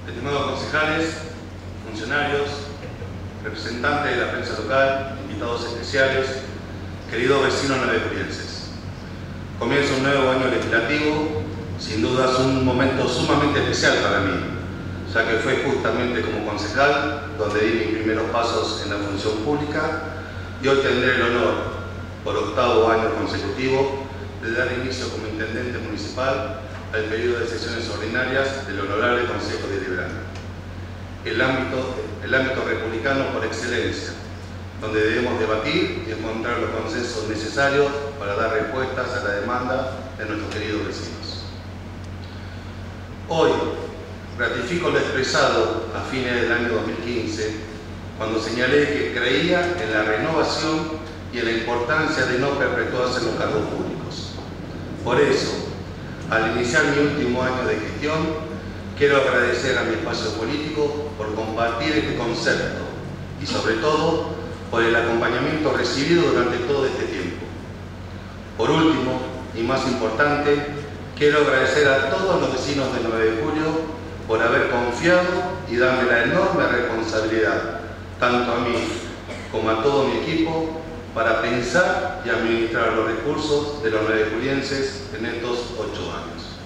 estimados concejales, funcionarios, representantes de la prensa local, invitados especiales, queridos vecinos navegurienses. Comienza un nuevo año legislativo, sin duda es un momento sumamente especial para mí, ya que fue justamente como concejal donde di mis primeros pasos en la función pública y hoy tendré el honor, por octavo año consecutivo, de dar inicio como intendente municipal al periodo de sesiones ordinarias del Honorable Consejo Deliberante. El ámbito republicano por excelencia, donde debemos debatir y encontrar los consensos necesarios para dar respuestas a la demanda de nuestros queridos vecinos. Hoy ratifico lo expresado a fines del año 2015, cuando señalé que creía en la renovación y en la importancia de no perpetuarse en los cargos públicos. Por eso, al iniciar mi último año de gestión, quiero agradecer a mi espacio político por compartir este concepto y, sobre todo, por el acompañamiento recibido durante todo este tiempo. Por último, y más importante, quiero agradecer a todos los vecinos del 9 de julio por haber confiado y darme la enorme responsabilidad, tanto a mí como a todo mi equipo, para pensar y administrar los recursos de los nuevejulienses en estos 8 años.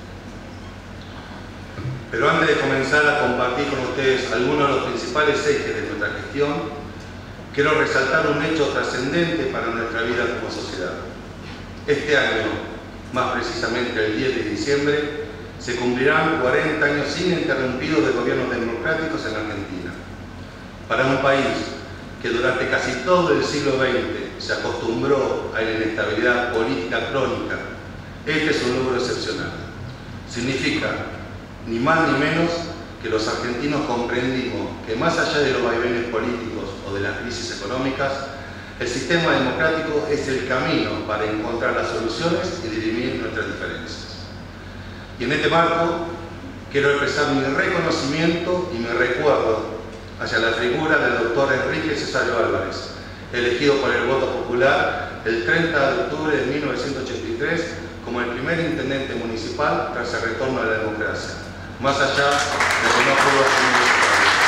Pero antes de comenzar a compartir con ustedes algunos de los principales ejes de nuestra gestión, quiero resaltar un hecho trascendente para nuestra vida como sociedad. Este año, más precisamente el 10 de diciembre, se cumplirán 40 años ininterrumpidos de gobiernos democráticos en Argentina. Para un país que durante casi todo el siglo XX se acostumbró a la inestabilidad política crónica, este es un logro excepcional. Significa, ni más ni menos, que los argentinos comprendimos que más allá de los vaivenes políticos o de las crisis económicas, el sistema democrático es el camino para encontrar las soluciones y dirimir nuestras diferencias. Y en este marco, quiero expresar mi reconocimiento y mi recuerdo hacia la figura del doctor Enrique Cesario Álvarez, elegido por el voto popular el 30 de octubre de 1983 como el primer intendente municipal tras el retorno a la democracia, más allá de que no pudo asumir el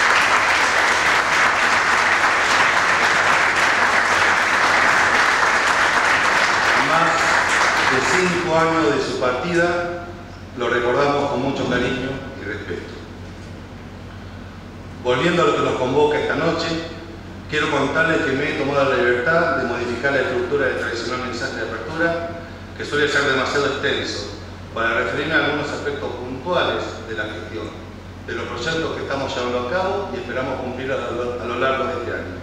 cargo. Más de 5 años de su partida, lo recordamos con mucho cariño y respeto. Volviendo a lo que nos convoca esta noche, quiero contarles que me he tomado la libertad de modificar la estructura del tradicional mensaje de apertura, que suele ser demasiado extenso, para referirme a algunos aspectos puntuales de la gestión, de los proyectos que estamos llevando a cabo y esperamos cumplir a lo largo de este año.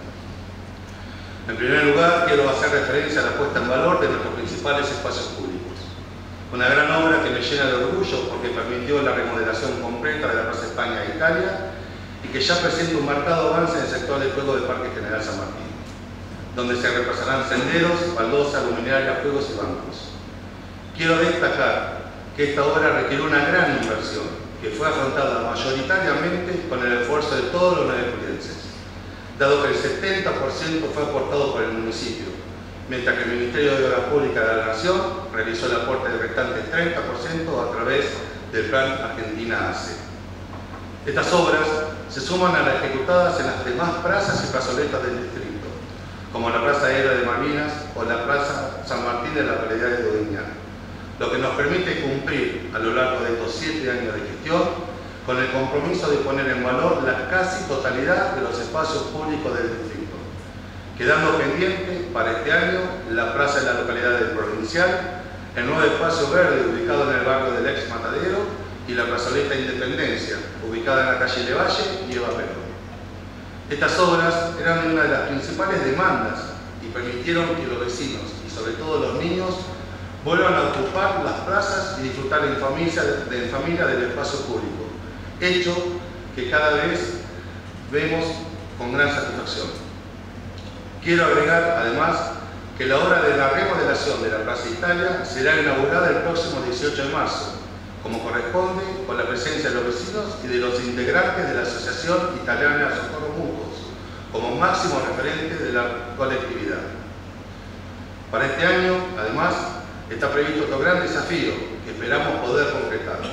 En primer lugar, quiero hacer referencia a la puesta en valor de nuestros principales espacios públicos. Una gran obra que me llena de orgullo porque permitió la remodelación completa de la Plaza España e Italia y que ya presenta un marcado avance en el sector de juego del Parque General San Martín, donde se reemplazarán senderos, baldosas, luminarias, juegos y bancos. Quiero destacar que esta obra requirió una gran inversión, que fue afrontada mayoritariamente con el esfuerzo de todos los nuevejulienses, dado que el 70% fue aportado por el municipio, mientras que el Ministerio de Obras Públicas de la Nación realizó el aporte del restante 30% a través del Plan Argentina ACE. Estas obras se suman a las ejecutadas en las demás plazas y plazoletas del distrito, como la Plaza Aérea de Malvinas o la Plaza San Martín de la localidad de Doñana, lo que nos permite cumplir a lo largo de estos 7 años de gestión con el compromiso de poner en valor la casi totalidad de los espacios públicos del distrito, quedando pendiente para este año la plaza de la localidad del Provincial, el nuevo espacio verde ubicado en el barrio del Ex Matadero y la plazoleta Independencia, ubicada en la calle de Valle y Eva Perón. Estas obras eran una de las principales demandas y permitieron que los vecinos, y sobre todo los niños, vuelvan a ocupar las plazas y disfrutar en familia del espacio público, hecho que cada vez vemos con gran satisfacción. Quiero agregar, además, que la obra de la remodelación de la Plaza Italia será inaugurada el próximo 18 de marzo, como corresponde, con la presencia de los vecinos y de los integrantes de la Asociación Italiana de Socorro Mutuos, como máximo referente de la colectividad. Para este año, además, está previsto otro gran desafío que esperamos poder concretar: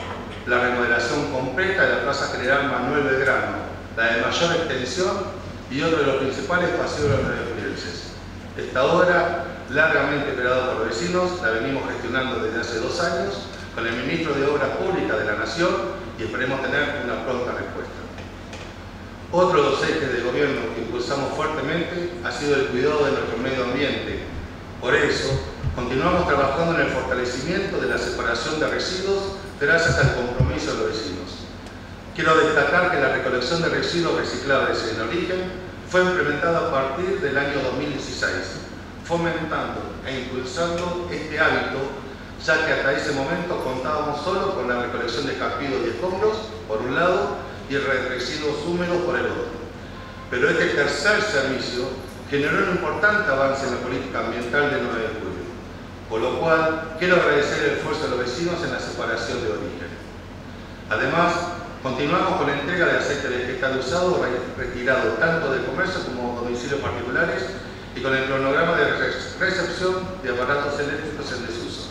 la remodelación completa de la Plaza General Manuel Belgrano, la de mayor extensión y otro de los principales paseos de los nuevejulienses. Esta obra, largamente esperada por los vecinos, la venimos gestionando desde hace 2 años con el Ministro de Obras Públicas de la Nación y esperemos tener una pronta respuesta. Otro de los ejes de gobierno que impulsamos fuertemente ha sido el cuidado de nuestro medio ambiente. Por eso, continuamos trabajando en el fortalecimiento de la separación de residuos gracias al compromiso de los vecinos. Quiero destacar que la recolección de residuos reciclables en origen fue implementada a partir del año 2016, fomentando e impulsando este hábito, ya que hasta ese momento contábamos solo con la recolección de capidos y escombros, por un lado, y el de residuos húmedos por el otro. Pero este tercer servicio generó un importante avance en la política ambiental del 9 de julio, por lo cual quiero agradecer el esfuerzo de los vecinos en la separación de origen. Además, continuamos con la entrega de aceite vegetal usado retirado tanto del comercio como domicilios particulares y con el cronograma de recepción de aparatos eléctricos en desuso.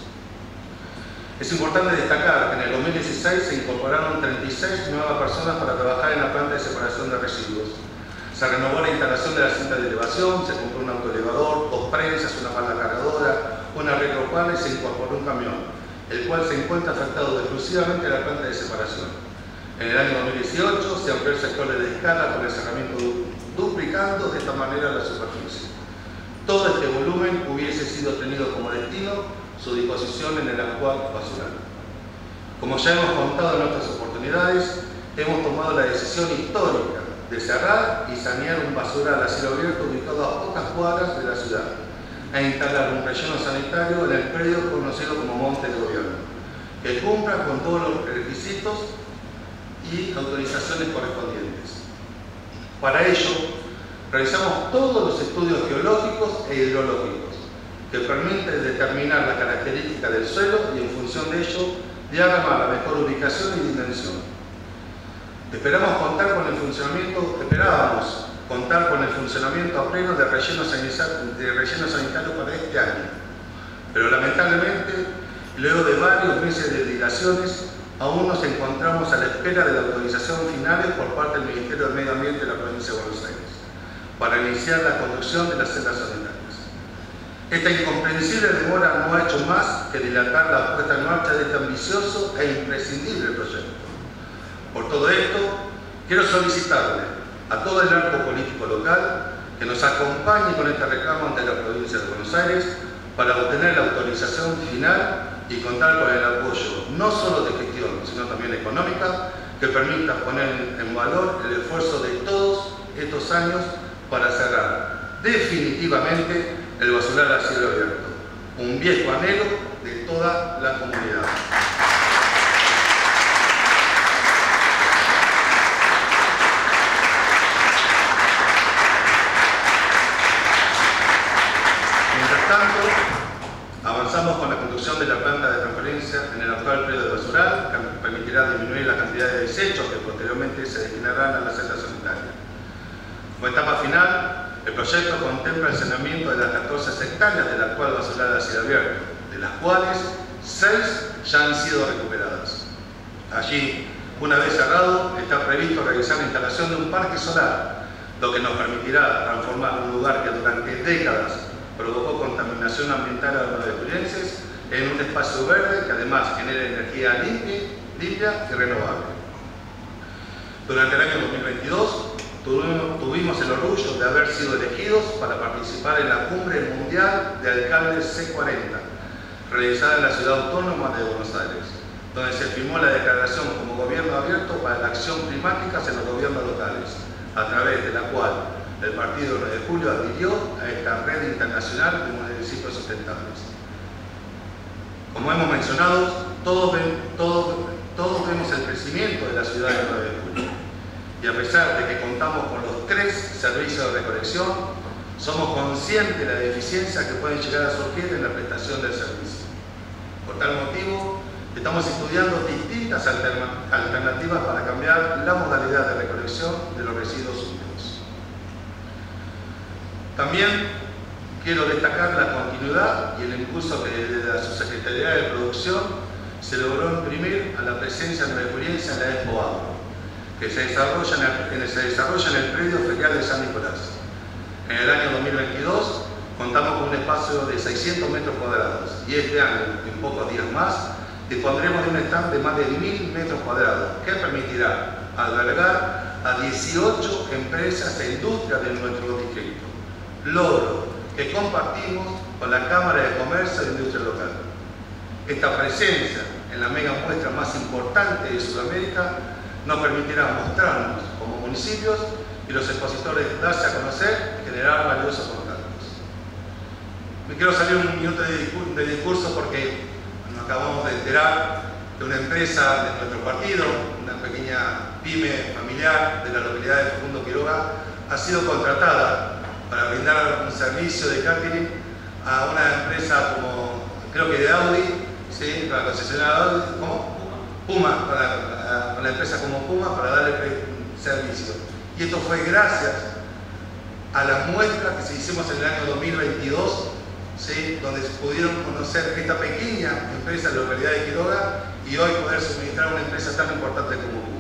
Es importante destacar que en el 2016 se incorporaron 36 nuevas personas para trabajar en la planta de separación de residuos. Se renovó la instalación de la cinta de elevación, se compró un autoelevador, 2 prensas, una pala cargadora, una retropala y se incorporó un camión, el cual se encuentra afectado exclusivamente a la planta de separación. En el año 2018 se amplió el sector de descarga con el cerramiento duplicando de esta manera la superficie. Todo este volumen hubiese sido tenido como destino su disposición en el actual basural. Como ya hemos contado en otras oportunidades, hemos tomado la decisión histórica de cerrar y sanear un basural a cielo abierto ubicado a pocas cuadras de la ciudad e instalar un relleno sanitario en el predio conocido como Monte de Gobierno, que cumpla con todos los requisitos y autorizaciones correspondientes. Para ello, realizamos todos los estudios geológicos e hidrológicos que permiten determinar la característica del suelo y en función de ello diagramar la mejor ubicación y dimensión. Esperábamos contar con el funcionamiento a pleno de relleno sanitario para este año, pero lamentablemente, luego de varios meses de dilaciones, aún nos encontramos a la espera de la autorización final por parte del Ministerio del Medio Ambiente de la provincia de Buenos Aires para iniciar la construcción de las celdas sanitarias. Esta incomprensible demora no ha hecho más que dilatar la puesta en marcha de este ambicioso e imprescindible proyecto. Por todo esto, quiero solicitarle a todo el arco político local que nos acompañe con este reclamo ante la provincia de Buenos Aires para obtener la autorización final y contar con el apoyo no solo de gestión, sino también económica, que permita poner en valor el esfuerzo de todos estos años para cerrar definitivamente el basural a cielo abierto, un viejo anhelo de toda la comunidad. Mientras tanto, avanzamos con la construcción de la planta de transferencia en el actual predio de basural, que permitirá disminuir la cantidad de desechos que posteriormente se destinarán a la celda sanitaria. Como etapa final, el proyecto contempla el saneamiento de las 14 hectáreas del actual basural a cielo abierto, de las cuales 6 ya han sido recuperadas. Allí, una vez cerrado, está previsto realizar la instalación de un parque solar, lo que nos permitirá transformar un lugar que durante décadas provocó contaminación ambiental a los nuevejulienses en un espacio verde que además genera energía limpia y renovable. Durante el año 2022, tuvimos el orgullo de haber sido elegidos para participar en la Cumbre Mundial de Alcaldes C40, realizada en la Ciudad Autónoma de Buenos Aires, donde se firmó la declaración como gobierno abierto para la acción climática en los gobiernos locales, a través de la cual el Partido 9 de Julio adhirió a esta red internacional de municipios sustentables. Como hemos mencionado, todos vemos el crecimiento de la ciudad del 9 de Julio. Y a pesar de que contamos con los 3 servicios de recolección, somos conscientes de la deficiencia que pueden llegar a surgir en la prestación del servicio. Por tal motivo, estamos estudiando distintas alternativas para cambiar la modalidad de recolección de los residuos sólidos. También quiero destacar la continuidad y el impulso que desde la Subsecretaría de Producción se logró imprimir a la presencia nuevejuliense en la Expo Agro, que se desarrolla en el predio ferial de San Nicolás. En el año 2022 contamos con un espacio de 600 metros cuadrados y este año, en pocos días más, dispondremos de un stand de más de 1000 metros cuadrados que permitirá albergar a 18 empresas e industrias de nuestro distrito. Logro que compartimos con la Cámara de Comercio e Industria Local. Esta presencia en la mega muestra más importante de Sudamérica nos permitirá mostrarnos como municipios y los expositores darse a conocer y generar valiosos contactos. Me quiero salir un minuto de discurso porque nos acabamos de enterar que una empresa de nuestro partido, una pequeña pyme familiar de la localidad de Facundo Quiroga, ha sido contratada para brindar un servicio de catering a una empresa como, creo que de Audi, ¿sí? Para la concesionaria Audi, ¿cómo? Puma, para la empresa como Puma, para darle servicio. Y esto fue gracias a las muestras que se hicimos en el año 2022, ¿sí? Donde pudieron conocer esta pequeña empresa de la localidad de Quiroga y hoy poder suministrar a una empresa tan importante como Puma.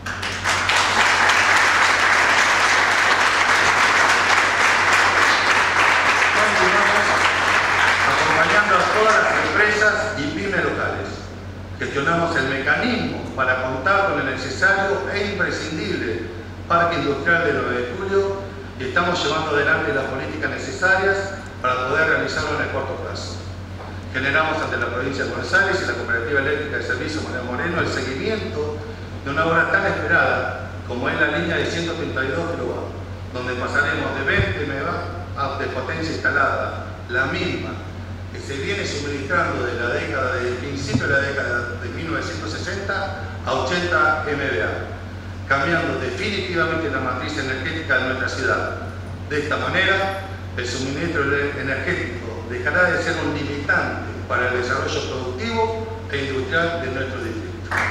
Acompañando a todas las empresas y pymes locales. Gestionamos el mecanismo para contar con el necesario e imprescindible Parque Industrial de 9 de Julio y estamos llevando adelante las políticas necesarias para poder realizarlo en el corto plazo. Generamos ante la provincia de Buenos Aires y la Cooperativa Eléctrica de Servicio María Moreno el seguimiento de una obra tan esperada como es la línea de 132 kV, donde pasaremos de 20 MW de potencia instalada, la misma que se viene suministrando desde el principio de la década de 1960 a 80 MVA, cambiando definitivamente la matriz energética de nuestra ciudad. De esta manera, el suministro energético dejará de ser un limitante para el desarrollo productivo e industrial de nuestro distrito.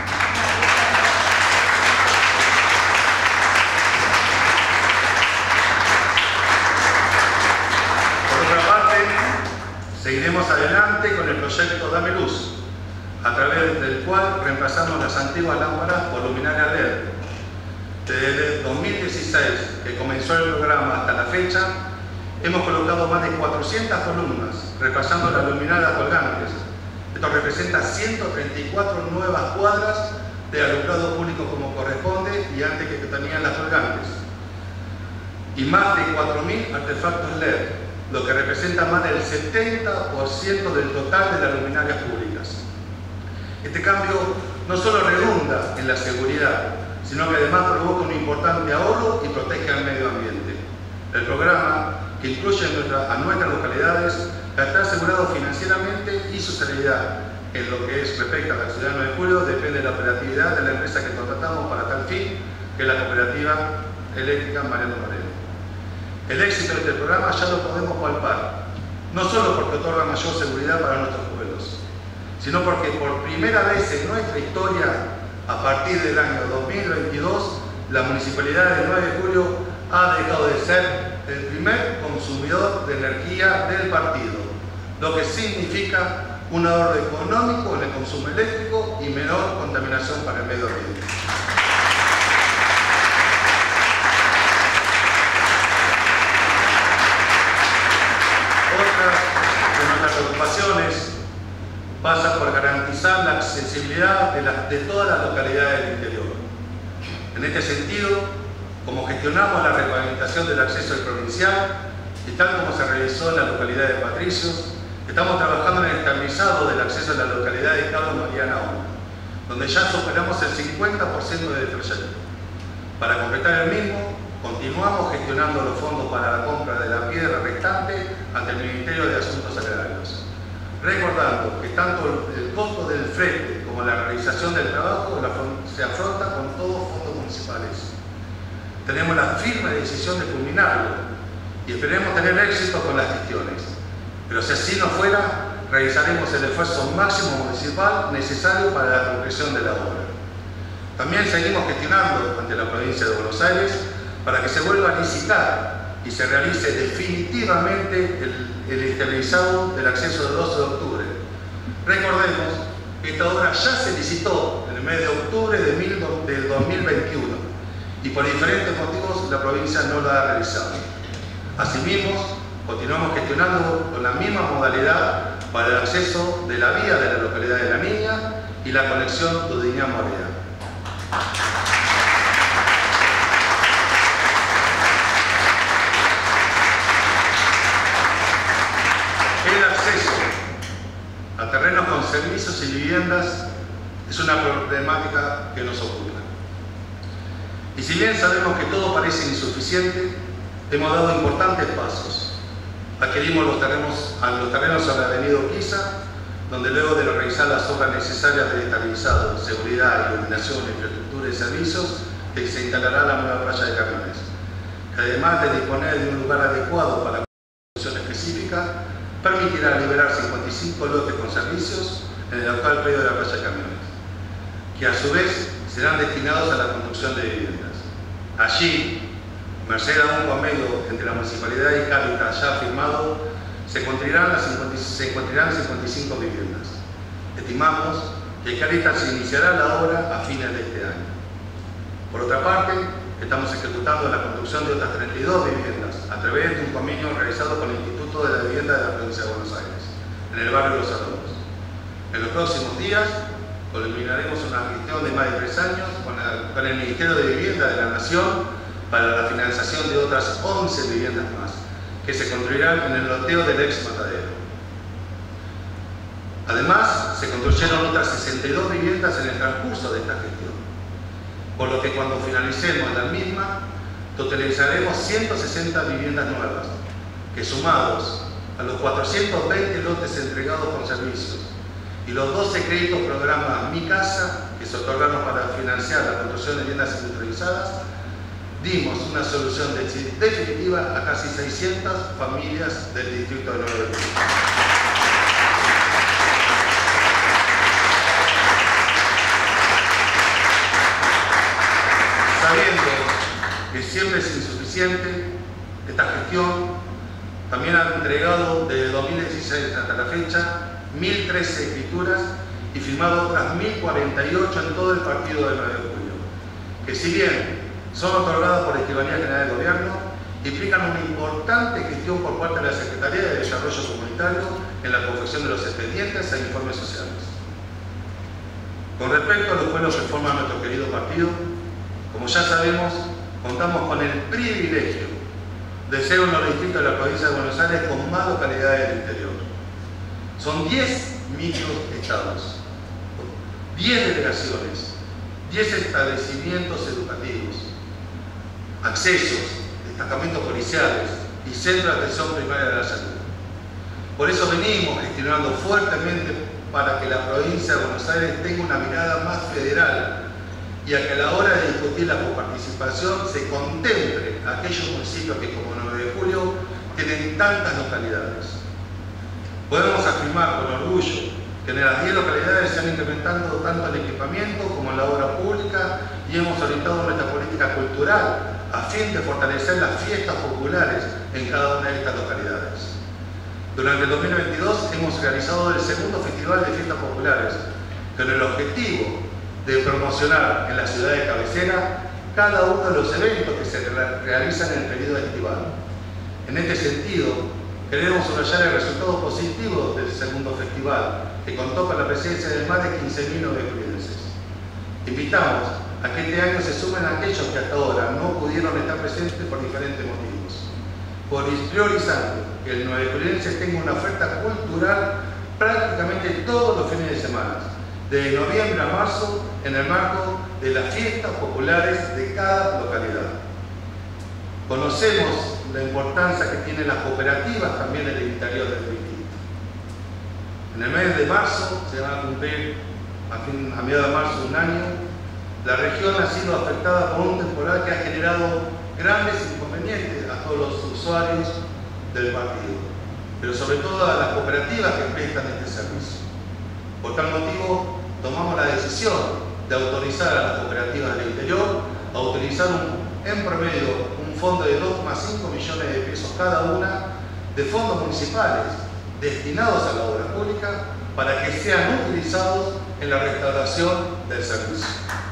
Seguiremos adelante con el proyecto Dame Luz, a través del cual reemplazamos las antiguas lámparas por luminaria LED. Desde 2016, que comenzó el programa hasta la fecha, hemos colocado más de 400 columnas, reemplazando las luminarias colgantes. Esto representa 134 nuevas cuadras de alumbrado público como corresponde y antes que tenían las colgantes. Y más de 4.000 artefactos LED, lo que representa más del 70% del total de las luminarias públicas. Este cambio no solo redunda en la seguridad, sino que además provoca un importante ahorro y protege al medio ambiente. El programa, que incluye a nuestras localidades, está asegurado financieramente y su seriedad en lo que es respecto a la ciudad de 9 de Julio depende de la operatividad de la empresa que contratamos para tal fin, que es la Cooperativa Eléctrica Mariano Moreno. El éxito de este programa ya lo podemos palpar, no solo porque otorga mayor seguridad para nuestros pueblos, sino porque por primera vez en nuestra historia, a partir del año 2022, la Municipalidad de 9 de Julio ha dejado de ser el primer consumidor de energía del partido, lo que significa un ahorro económico en el consumo eléctrico y menor contaminación para el medio ambiente. De nuestras preocupaciones pasa por garantizar la accesibilidad de todas las localidades del interior. En este sentido, como gestionamos la reglamentación del acceso al provincial y tal como se realizó en la localidad de Patricios, estamos trabajando en el estabilizado del acceso a la localidad de Carlos Mariana 1, donde ya superamos el 50% del proyecto. Para completar el mismo, continuamos gestionando los fondos para la compra de la piedra restante ante el Ministerio de Asuntos Agrarios, recordando que tanto el costo del frete como la realización del trabajo se afronta con todos fondos municipales. Tenemos la firme decisión de culminarlo y esperemos tener éxito con las gestiones, pero si así no fuera, realizaremos el esfuerzo máximo municipal necesario para la concreción de la obra. También seguimos gestionando ante la provincia de Buenos Aires para que se vuelva a licitar y se realice definitivamente el estabilizado del acceso del 12 de octubre. Recordemos Esta obra ya se licitó en el mes de octubre del 2021 y por diferentes motivos la provincia no la ha realizado. Asimismo, continuamos gestionando con la misma modalidad para el acceso de la vía de la localidad de La Niña y la conexión Dudiñán-Moreda. El acceso a terrenos con servicios y viviendas es una problemática que nos ocupa. Y si bien sabemos que todo parece insuficiente, hemos dado importantes pasos. Adquirimos los terrenos sobre la avenida Urquiza, donde luego de realizar las obras necesarias de estabilizado, seguridad, iluminación, infraestructura y servicios, se instalará la nueva playa de camiones. Además de disponer de un lugar adecuado para la construcción específica, permitirá liberar 55 lotes con servicios en el actual predio de la playa de camiones, que a su vez serán destinados a la construcción de viviendas. Allí, merced a un convenio entre la Municipalidad y Cáritas ya firmado, se construirán 55 viviendas. Estimamos que Cáritas iniciará la obra a fines de este año. Por otra parte, estamos ejecutando la construcción de otras 32 viviendas a través de un convenio realizado con el Instituto de la Vivienda de la Provincia de Buenos Aires, en el barrio Los Arroyos. En los próximos días culminaremos una gestión de más de 3 años con el Ministerio de Vivienda de la Nación para la financiación de otras 11 viviendas más, que se construirán en el loteo del ex matadero. Además, se construyeron otras 62 viviendas en el transcurso de esta gestión, por lo que cuando finalicemos la misma, totalizaremos 160 viviendas nuevas, que sumados a los 420 lotes entregados con servicios y los 12 créditos programa Mi Casa, que se otorgaron para financiar la construcción de viviendas industrializadas, dimos una solución definitiva a casi 600 familias del distrito de 9 de Julio. Sabiendo que siempre es insuficiente, esta gestión también ha entregado desde 2016 hasta la fecha 1.013 escrituras y firmado otras 1.048 en todo el partido de 9 de Julio, que si bien son otorgadas por la Escribanía General del Gobierno, implican una importante gestión por parte de la Secretaría de Desarrollo Comunitario en la confección de los expedientes e informes sociales. Con respecto a los pueblos que forman nuestro querido partido, como ya sabemos, contamos con el privilegio de ser uno de los distritos de la provincia de Buenos Aires con más localidades del interior. Son 10 microestados, 10 delegaciones, 10 establecimientos educativos, accesos, destacamentos policiales y centros de atención primaria de la salud. Por eso venimos gestionando fuertemente para que la provincia de Buenos Aires tenga una mirada más federal y a que a la hora de discutir la coparticipación se contemple a aquellos municipios que, como 9 de Julio, tienen tantas localidades. Podemos afirmar con orgullo que en las 10 localidades se han incrementado tanto el equipamiento como en la obra pública y hemos orientado nuestra política cultural a fin de fortalecer las fiestas populares en cada una de estas localidades. Durante el 2022 hemos realizado el segundo Festival de Fiestas Populares, con el objetivo de promocionar en la ciudad de cabecera cada uno de los eventos que se realizan en el periodo estival. En este sentido, queremos subrayar el resultado positivo del segundo festival, que contó con la presencia de más de 15.000 novejulienses. Invitamos a que este año se sumen aquellos que hasta ahora no pudieron estar presentes por diferentes motivos, priorizando que el novejuliense tenga una oferta cultural prácticamente todos los fines de semana, de noviembre a marzo, en el marco de las fiestas populares de cada localidad. Conocemos la importancia que tienen las cooperativas también en el interior del distrito. En el mes de marzo, se va a cumplir a mediados de marzo un año, la región ha sido afectada por un temporal que ha generado grandes inconvenientes a todos los usuarios del partido, pero sobre todo a las cooperativas que prestan este servicio. Por tal motivo, tomamos la decisión de autorizar a las cooperativas del interior a utilizar en promedio un fondo de 2,5 millones de pesos cada una de fondos municipales destinados a la obra pública para que sean utilizados en la restauración del servicio.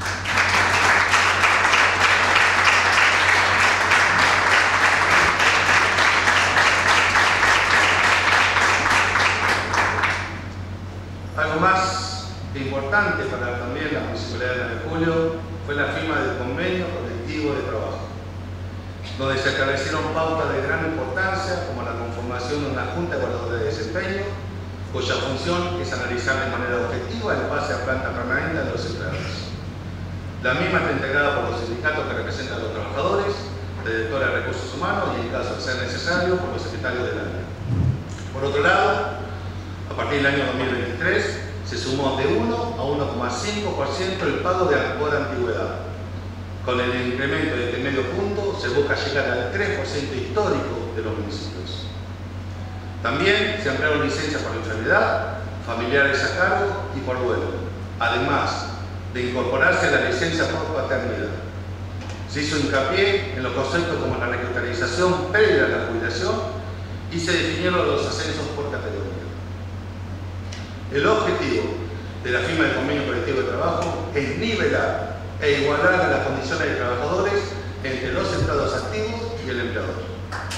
Algo más importante para también la Municipalidad de 9 de Julio fue la firma del convenio colectivo de trabajo, donde se establecieron pautas de gran importancia, como la conformación de una Junta Evaluadora de Desempeño, cuya función es analizar de manera objetiva en base a planta permanente de los empleados. La misma está integrada por los sindicatos que representan a los trabajadores, la directora de Recursos Humanos y, en caso de ser necesario, por los secretarios del área. Por otro lado, a partir del año 2023, se sumó de 1 a 1,5% el pago de por antigüedad. Con el incremento de este medio punto, se busca llegar al 3% histórico de los municipios. También se ampliaron licencias por enfermedad, familiares a cargo y por duelo, además de incorporarse a la licencia por paternidad. Se hizo hincapié en los conceptos como la recapitalización previa a la jubilación y se definieron los ascensos por categoría. El objetivo de la firma del convenio colectivo de trabajo es nivelar e igualar las condiciones de trabajadores entre los empleados activos y el empleador.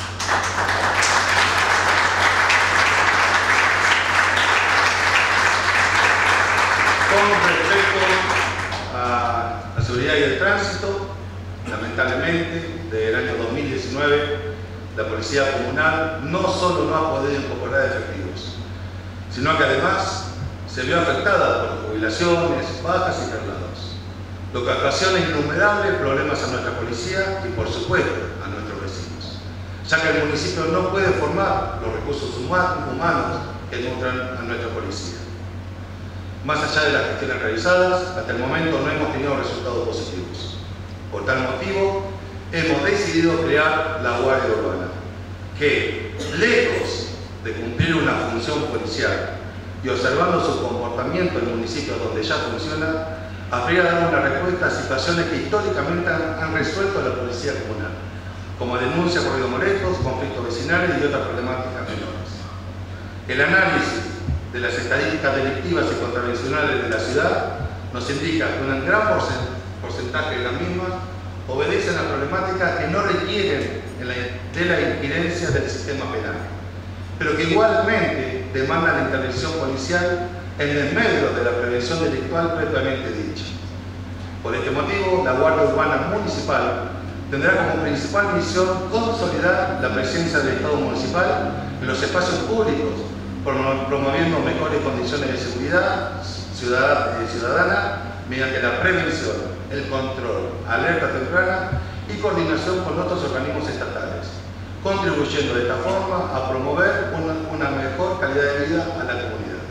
Con respecto a la seguridad y el tránsito, lamentablemente, desde el año 2019, la Policía Comunal no solo no ha podido incorporar efectivos, sino que además se vio afectada por jubilaciones, bajas y traslados, lo que ocasiona innumerables problemas a nuestra policía y, por supuesto, a nuestros vecinos, ya que el municipio no puede formar los recursos humanos que nutran a nuestra policía. Más allá de las gestiones realizadas, hasta el momento no hemos tenido resultados positivos. Por tal motivo, hemos decidido crear la Guardia Urbana, que, lejos de cumplir una función policial y observando su comportamiento en municipios donde ya funciona, habría dado una respuesta a situaciones que históricamente han resuelto la Policía Comunal, como denuncia por ruidos molestos, conflictos vecinales y otras problemáticas menores. El análisis de las estadísticas delictivas y contravencionales de la ciudad nos indica que un gran porcentaje de las mismas obedecen a problemáticas que no requieren de la injerencia del sistema penal, pero que igualmente demandan la intervención policial en el medio de la prevención delictual previamente dicha. Por este motivo, la Guardia Urbana Municipal tendrá como principal misión consolidar la presencia del Estado municipal en los espacios públicos, promoviendo mejores condiciones de seguridad ciudadana mediante la prevención, el control, alerta temprana y coordinación con otros organismos estatales, contribuyendo de esta forma a promover una mejor calidad de vida a la comunidad.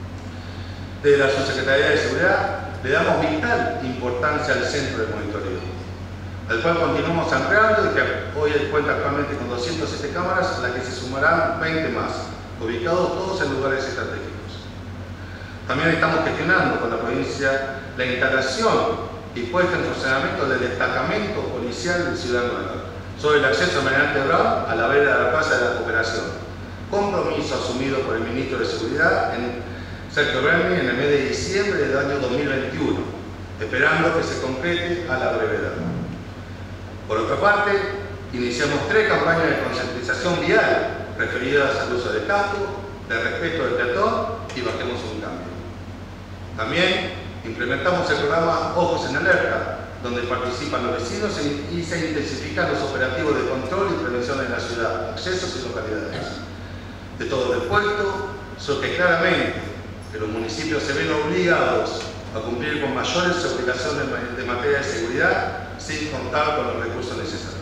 Desde la Subsecretaría de Seguridad le damos vital importancia al centro de monitoreo, al cual continuamos ampliando y que hoy cuenta actualmente con 207 cámaras, a las que se sumarán 20 más, ubicados todos en lugares estratégicos. También estamos gestionando con la provincia la instalación y puesta en funcionamiento del destacamento policial de Ciudad Nueva sobre el acceso mediante Brown a la vera de la Plaza de la Cooperación, compromiso asumido por el Ministro de Seguridad Sergio Berni en el mes de diciembre del año 2021, esperando que se concrete a la brevedad. Por otra parte, iniciamos 3 campañas de concientización vial referidas al uso del casco, de respeto del peatón y bajemos un cambio. También implementamos el programa Ojos en Alerta, donde participan los vecinos y se intensifican los operativos de control y prevención en la ciudad, accesos y localidades. De todo lo expuesto, surge claramente que los municipios se ven obligados a cumplir con mayores obligaciones de materia de seguridad sin contar con los recursos necesarios.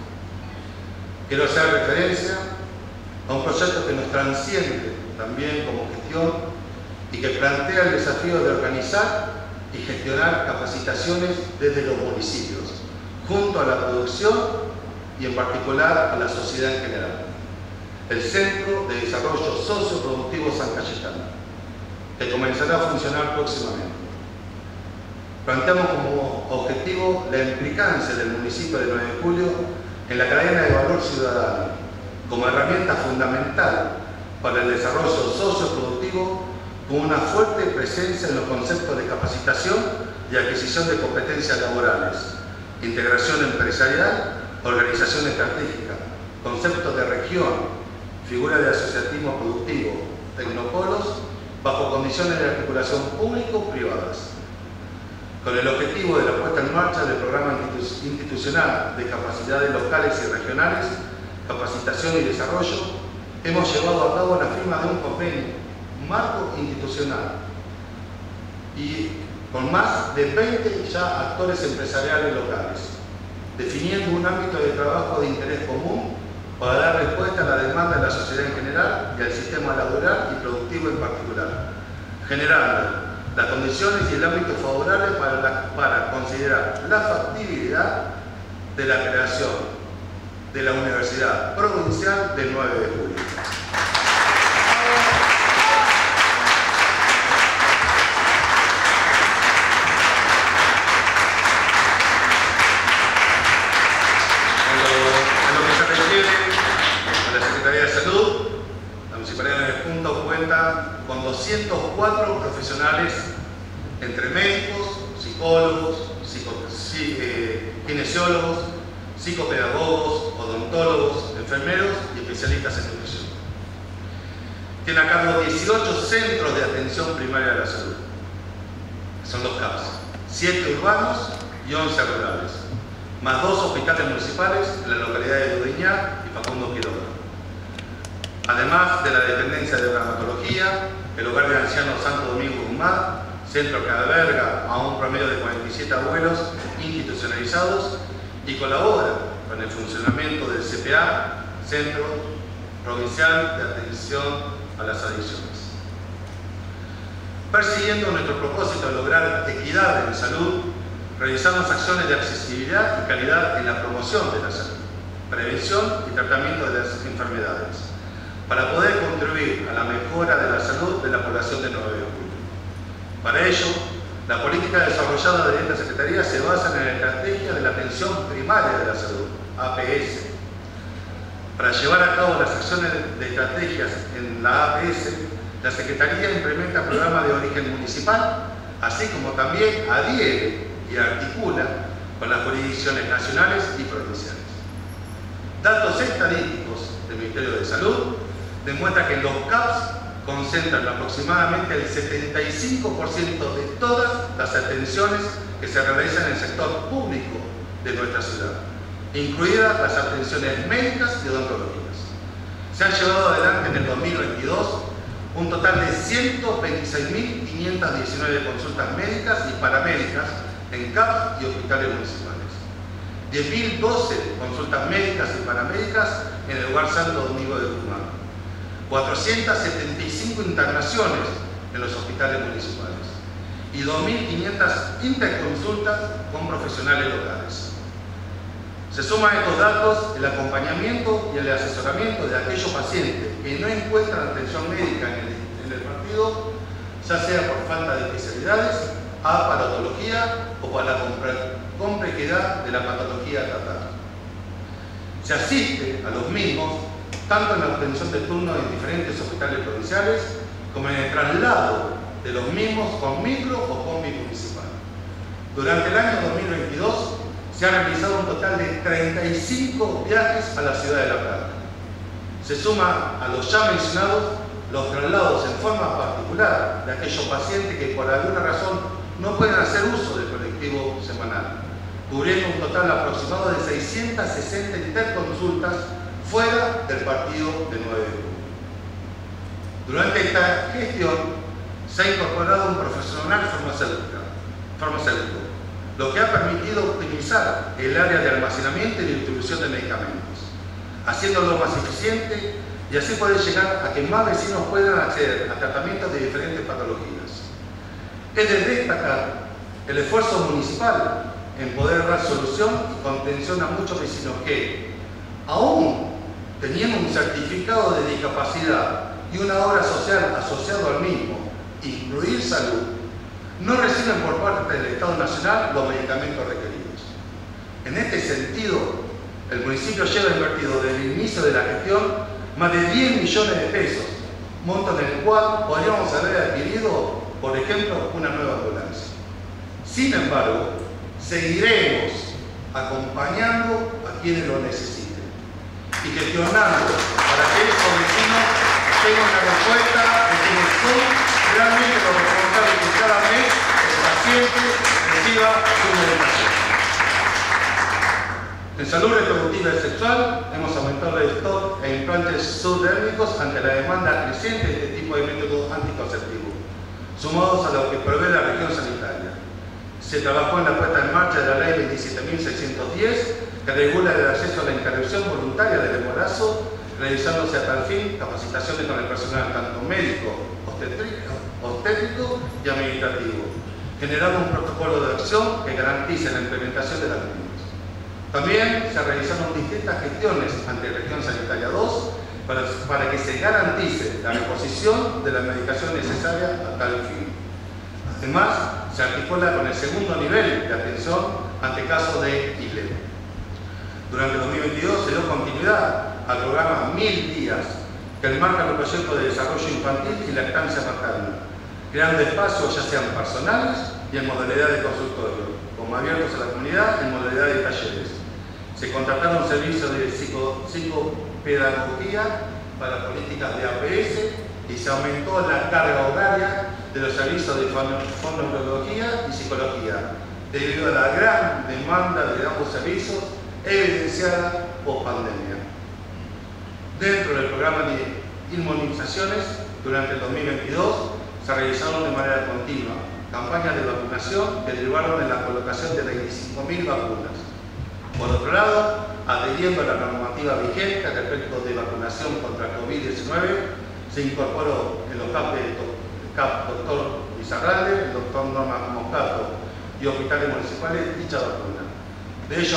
Quiero hacer referencia a un proyecto que nos transciende también como gestión y que plantea el desafío de organizar y gestionar capacitaciones desde los municipios, junto a la producción y en particular a la sociedad en general. El Centro de Desarrollo Socioproductivo San Cayetano, que comenzará a funcionar próximamente. Planteamos como objetivo la implicancia del municipio de 9 de Julio en la cadena de valor ciudadano, como herramienta fundamental para el desarrollo socioproductivo, con una fuerte presencia en los conceptos de capacitación y adquisición de competencias laborales, integración empresarial, organización estratégica, conceptos de región, figura de asociatismo productivo, tecnopolos, bajo condiciones de articulación público-privadas. Con el objetivo de la puesta en marcha del programa institucional de capacidades locales y regionales, capacitación y desarrollo, hemos llevado a cabo la firma de un convenio marco institucional y con más de 20 ya actores empresariales locales, definiendo un ámbito de trabajo de interés común para dar respuesta a la demanda de la sociedad en general y al sistema laboral y productivo en particular, generando las condiciones y el ámbito favorable para considerar la factibilidad de la creación de la Universidad Provincial del 9 de julio. En lo que se refiere a la Secretaría de Salud, la Municipalidad de 9 Puntos cuenta con 204 profesionales entre médicos, psicólogos, kinesiólogos, psicopedagogos, odontólogos, enfermeros y especialistas en nutrición. Tiene a cargo 18 centros de atención primaria de la salud. Son los CAPS, 7 urbanos y 11 rurales, más 2 hospitales municipales en la localidad de Dudeñá y Facundo Quiroga. Además de la dependencia de traumatología, el hogar de ancianos Santo Domingo Guzmán, centro que alberga a un promedio de 47 abuelos institucionalizados y colabora con el funcionamiento del CPA, Centro Provincial de Atención a las Adicciones. Persiguiendo nuestro propósito de lograr equidad en salud, realizamos acciones de accesibilidad y calidad en la promoción de la salud, prevención y tratamiento de las enfermedades, para poder contribuir a la mejora de la salud de la población de 9 de julio. Para ello, la política desarrollada de esta Secretaría se basa en la estrategia de la atención primaria de la salud, APS. Para llevar a cabo las acciones de estrategias en la APS, la Secretaría implementa programas de origen municipal, así como también adhiere y articula con las jurisdicciones nacionales y provinciales. Datos estadísticos del Ministerio de Salud demuestran que los CAPS concentran aproximadamente el 75% de todas las atenciones que se realizan en el sector público de nuestra ciudad, incluidas las atenciones médicas y odontológicas. Se han llevado adelante en el 2022 un total de 126.519 consultas médicas y paramédicas en CAPS y hospitales municipales, 10.012 consultas médicas y paramédicas en el hogar Santo Domingo de Guzmán, 475 internaciones en los hospitales municipales y 2.500 interconsultas con profesionales locales. Se suman a estos datos el acompañamiento y el asesoramiento de aquellos pacientes que no encuentran atención médica en el partido, ya sea por falta de especialidades, aparatología o por la complejidad de la patología tratada. Se asiste a los mismos tanto en la obtención de turnos en diferentes hospitales provinciales como en el traslado de los mismos con micro o combi municipal. Durante el año 2022 se han realizado un total de 35 viajes a la ciudad de La Plata. Se suma a los ya mencionados los traslados en forma particular de aquellos pacientes que por alguna razón no pueden hacer uso del colectivo semanal, cubriendo un total aproximado de 660 interconsultas fuera del partido de 9 de julio. Durante esta gestión se ha incorporado un profesional farmacéutico, lo que ha permitido optimizar el área de almacenamiento y distribución de medicamentos, haciéndolo más eficiente y así poder llegar a que más vecinos puedan acceder a tratamientos de diferentes patologías. Es de destacar el esfuerzo municipal en poder dar solución y contención a muchos vecinos que, aún teniendo un certificado de discapacidad y una obra social asociado al mismo, incluir salud, no reciben por parte del Estado Nacional los medicamentos requeridos. En este sentido, el municipio lleva invertido desde el inicio de la gestión más de 10 millones de pesos monto en el cual podríamos haber adquirido, por ejemplo, una nueva ambulancia. Sin embargo, seguiremos acompañando a quienes lo necesiten y gestionando para que esos vecinos tengan una respuesta de quienes son realmente los responsables que cada mes el paciente reciba su medicación. En salud reproductiva y sexual hemos aumentado el stock e implantes subdérmicos ante la demanda creciente de este tipo de métodos anticonceptivos, sumados a lo que prevé la región sanitaria. Se trabajó en la puesta en marcha de la Ley 27.610, que regula el acceso a la interrupción voluntaria del embarazo, realizándose a tal fin capacitaciones con el personal tanto médico, obstétrico y administrativo, generando un protocolo de acción que garantice la implementación de las mismas. También se realizaron distintas gestiones ante Región Sanitaria 2 para que se garantice la reposición de la medicación necesaria a tal fin. Además, se articula con el segundo nivel de atención ante casos de ILE. Durante 2022 se dio continuidad al programa 1000 días, que enmarca el proyecto de desarrollo infantil y lactancia materna, creando espacios ya sean personales y en modalidad de consultorio, como abiertos a la comunidad en modalidad de talleres. Se contrataron servicios de psicopedagogía para políticas de APS y se aumentó la carga horaria de los servicios de fonoaudiología y psicología, debido a la gran demanda de ambos servicios evidenciada post pandemia. Dentro del programa de inmunizaciones, durante el 2022 se realizaron de manera continua campañas de vacunación que derivaron en la colocación de 25.000 vacunas. Por otro lado, adheriendo a la normativa vigente respecto de vacunación contra COVID-19, se incorporó en los CAP Dr. Bizarralde, el Dr. Norma Moscato y hospitales municipales dicha vacuna. De ello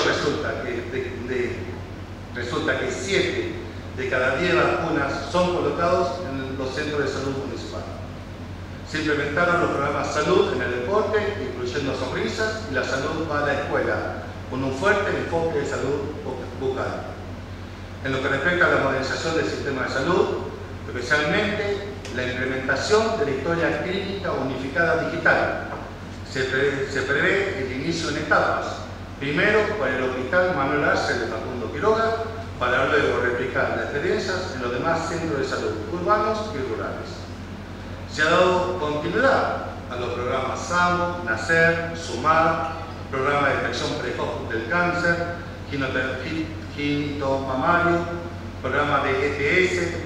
resulta que 7 de cada 10 vacunas son colocados en los centros de salud municipales. Se implementaron los programas salud en el deporte, incluyendo sonrisas y la salud para la escuela, con un fuerte enfoque de salud bucal. En lo que respecta a la modernización del sistema de salud, especialmente la implementación de la historia clínica unificada digital, se prevé el inicio en etapas. Primero, para el Hospital Manuel Arce de Facundo Quiroga, para luego replicar las experiencias en los demás centros de salud urbanos y rurales. Se ha dado continuidad a los programas SAMO, NACER, SUMAR, Programa de Detección Precoz del Cáncer, Ginito-Mamario, Programa de ETS,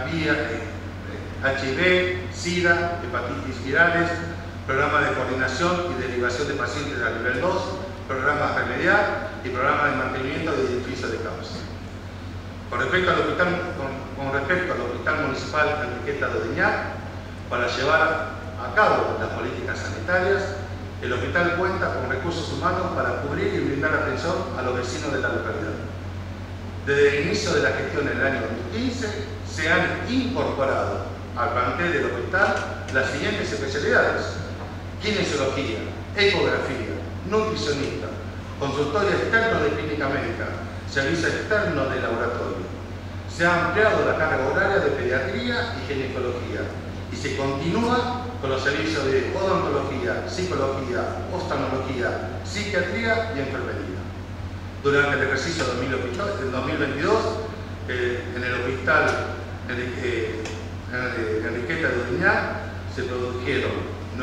HIV, SIDA, hepatitis virales, Programa de Coordinación y Derivación de Pacientes a nivel 2, Programa Remediar y Programa de Mantenimiento de Edificios de causa. Con respecto al Hospital Municipal Enriqueta de Odeñac, para llevar a cabo las políticas sanitarias, el hospital cuenta con recursos humanos para cubrir y brindar atención a los vecinos de la localidad. Desde el inicio de la gestión en el año 2015, se han incorporado al plantel del hospital las siguientes especialidades: kinesiología, ecografía, nutricionista, consultorio externo de clínica médica, servicio externo de laboratorio. Se ha ampliado la carga horaria de pediatría y ginecología y se continúa con los servicios de odontología, psicología, oftalmología, psiquiatría y enfermería. Durante el ejercicio 2022, en el hospital Enriqueta de Odeñac se produjeron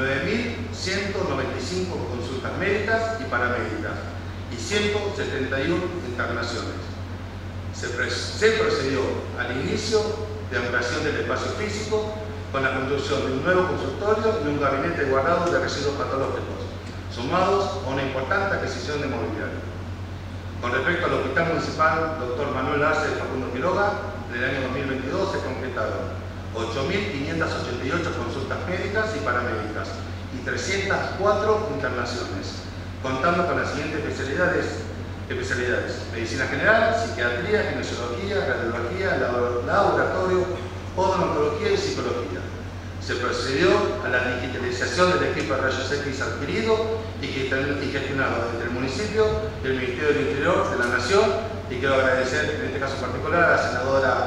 9.195 consultas médicas y paramédicas y 171 internaciones. Se procedió al inicio de ampliación del espacio físico con la construcción de un nuevo consultorio y un gabinete guardado de residuos patológicos, sumados a una importante adquisición de mobiliario. Con respecto al Hospital Municipal Dr. Manuel Arce de Facundo Quiroga, en el año 2022 se concretaron 8.588 consultas médicas y paramédicas y 304 internaciones, contando con las siguientes especialidades: medicina general, psiquiatría, kinesiología, radiología, laboratorio, odontología y psicología. Se procedió a la digitalización del equipo de rayos X adquirido y gestionado entre el municipio y el Ministerio del Interior de la Nación, y quiero agradecer en este caso particular a la senadora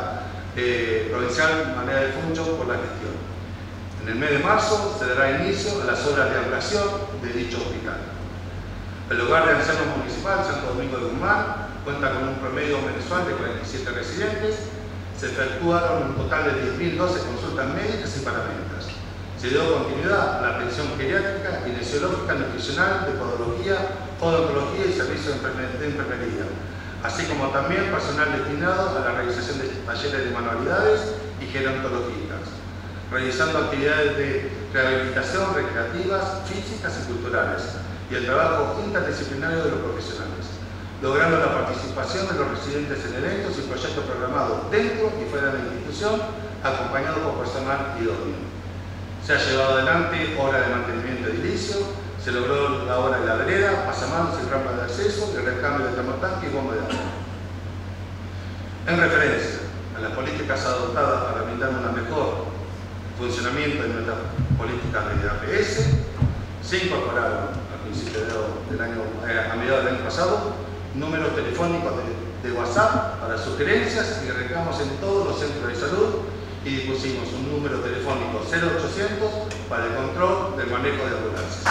provincial María del Funcho por la gestión. En el mes de marzo se dará inicio a las obras de ampliación de dicho hospital. El hogar de ancianos municipal Santo Domingo de Guzmán cuenta con un promedio mensual de 47 residentes. Se efectuaron un total de 10.012 consultas médicas y paramédicas. Se dio continuidad a la atención geriátrica, kinesiológica, nutricional, de podología, odontología y servicios de enfermería, así como también personal destinado a la realización de talleres de manualidades y gerontológicas, realizando actividades de rehabilitación recreativas, físicas y culturales, y el trabajo interdisciplinario de los profesionales, logrando la participación de los residentes en eventos y proyectos programados dentro y fuera de la institución, acompañado por personal idóneo. Se ha llevado adelante obra de mantenimiento edilicio, se logró la obra de la vereda, pasamanos y rampas de acceso, el recambio de termotanque y bomba de agua. En referencia a las políticas adoptadas para brindar un mejor funcionamiento de nuestras políticas de APS, se incorporaron al principio del año, a mediados del año pasado, números telefónicos de WhatsApp para sugerencias y reclamos en todos los centros de salud, y dispusimos un número telefónico 0800 para el control del manejo de ambulancias.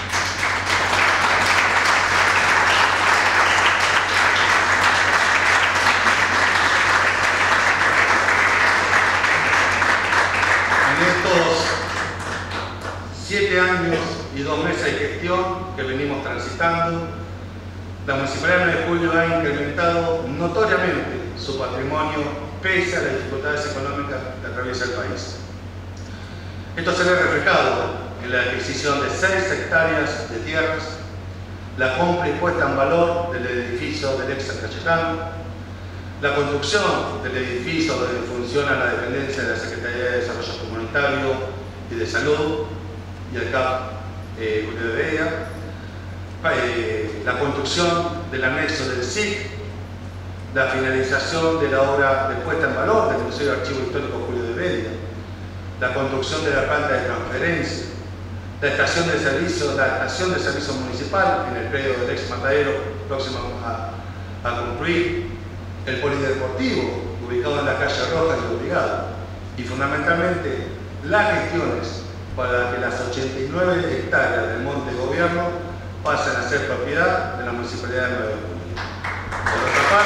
En estos 7 años y 2 meses de gestión que venimos transitando, la Municipalidad de 9 de Julio ha incrementado notoriamente su patrimonio pese a las dificultades económicas que atraviesa el país. Esto se ve reflejado en la adquisición de 6 hectáreas de tierras, la compra y puesta en valor del edificio del ex San Cayetano, la construcción del edificio donde funciona la dependencia de la Secretaría de Desarrollo Comunitario y de Salud y el CAP Julio de Bedia, la construcción del anexo del SIC, la finalización de la obra de puesta en valor del Museo de Archivo Histórico Julio de Bedia, la construcción de la planta de transferencia, la estación de servicio municipal en el predio del ex matadero próximo a concluir, el polideportivo ubicado en la calle Roja y Obligado, y fundamentalmente las gestiones para que las 89 hectáreas del Monte Gobierno pasen a ser propiedad de la Municipalidad de 9 de Julio. Por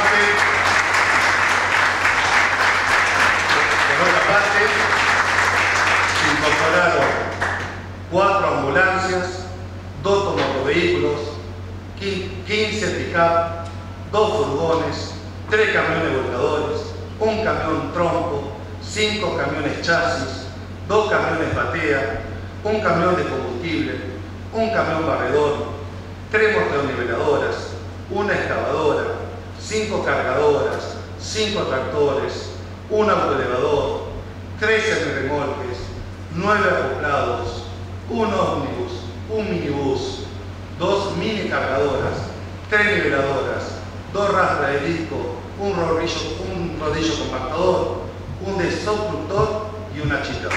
otra parte, se incorporaron 4 ambulancias, 2 motovehículos, 15 pick-up, 2 furgones, 3 camiones volcadores, 1 camión trompo, 5 camiones chasis, 2 camiones batea, 1 camión de combustible, 1 camión barredor, 3 motoniveladoras, 1 excavadora, 5 cargadoras, 5 tractores, 1 autoelevador, 3 semirremolques, 9 acoplados, 1 ómnibus, 1 minibús, 2 mini cargadoras, 3 niveladoras, 2 rastras de disco, un rodillo compactador, un desobstructor y una achitadora.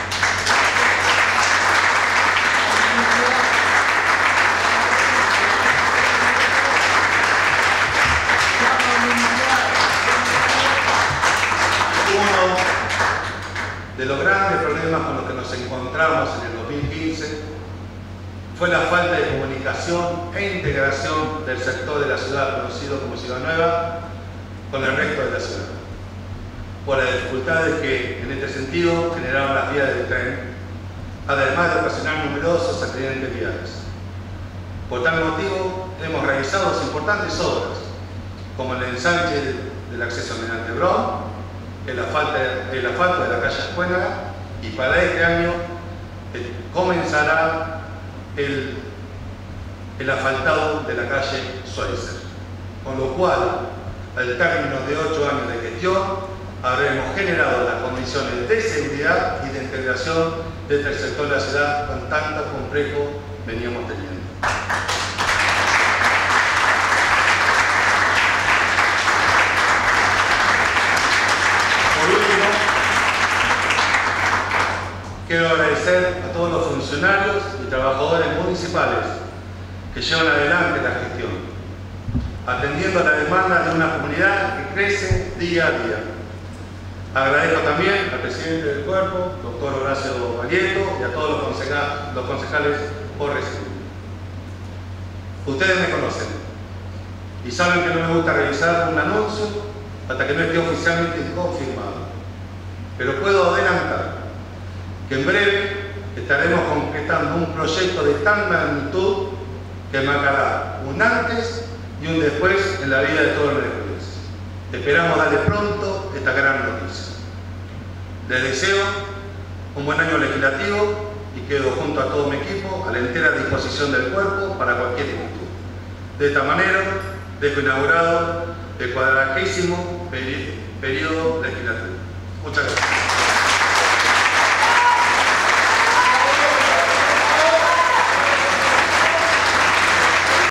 Uno de los grandes problemas con los que nos encontramos en el 2015 fue la falta de comunicación e integración del sector de la ciudad conocido como Ciudad Nueva con el resto de la ciudad, por las dificultades que en este sentido generaron las vías del tren, además de ocasionar numerosos accidentes viales. Por tal motivo, hemos realizado importantes obras, como el ensanche del acceso mediante Bron, el asfalto de la calle Escuénaga, y para este año comenzará el asfaltado de la calle Schweitzer, con lo cual, al término de 8 años de gestión, habremos generado las condiciones de seguridad y de integración desde el sector de la ciudad con tanto complejo veníamos teniendo. Por último, quiero agradecer a todos los funcionarios y trabajadores municipales que llevan adelante la gestión, atendiendo a la demanda de una comunidad que crece día a día. Agradezco también al presidente del cuerpo, doctor Horacio Valieto, y a todos los concejales por recibirme. Ustedes me conocen y saben que no me gusta realizar un anuncio hasta que no esté oficialmente confirmado. Pero puedo adelantar que en breve estaremos concretando un proyecto de tal magnitud que marcará un antes y un después en la vida de todos los merecurenses. Esperamos darle pronto esta gran noticia. Les deseo un buen año legislativo y quedo junto a todo mi equipo a la entera disposición del cuerpo para cualquier inquietud. De esta manera, dejo inaugurado el 40º periodo legislativo. Muchas gracias.